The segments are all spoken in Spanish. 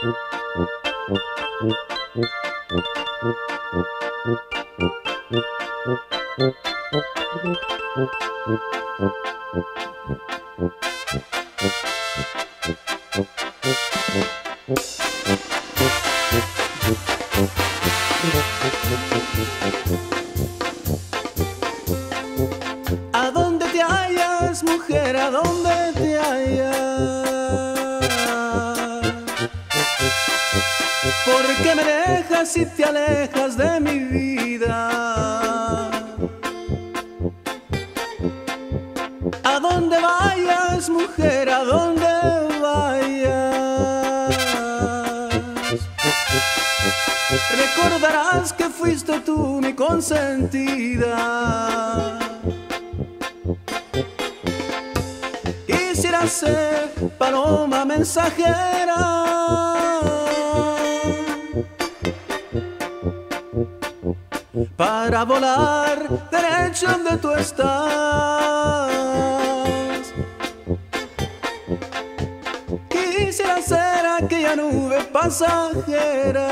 ¿A dónde te hallas, mujer? ¿A dónde te hallas? ¿Por qué me dejas y te alejas de mi vida? ¿A dónde vayas, mujer? ¿A dónde vayas? Recordarás que fuiste tú mi consentida. Quisiera ser paloma mensajera para volar derecho donde tú estás. Quisiera ser aquella nube pasajera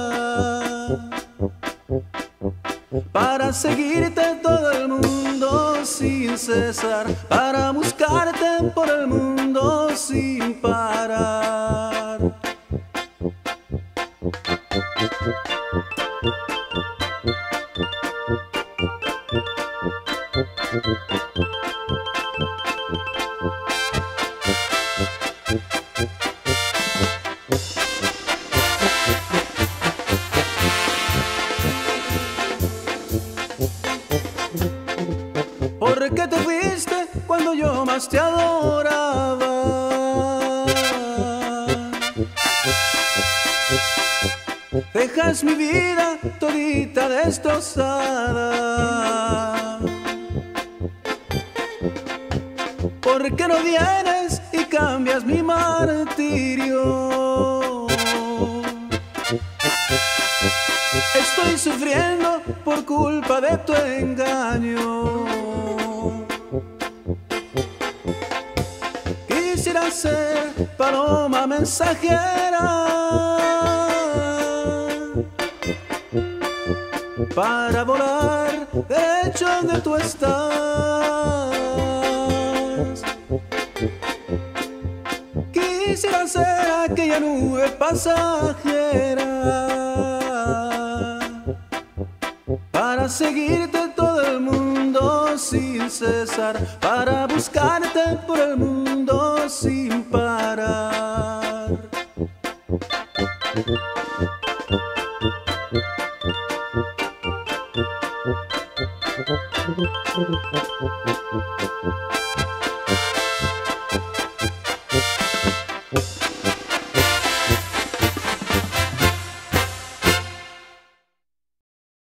para seguirte todo el mundo sin cesar, para buscarte por el mundo sin parar. ¿Por qué te fuiste cuando yo más te adoraba? Dejas mi vida todita destrozada. ¿Por qué no vienes y cambias mi martirio? Estoy sufriendo por culpa de tu engaño. Quisiera ser paloma mensajera para volar derecho donde tú estás. Quisiera ser aquella nube pasajera para seguirte todo el mundo sin cesar, para buscarte por el mundo sin parar.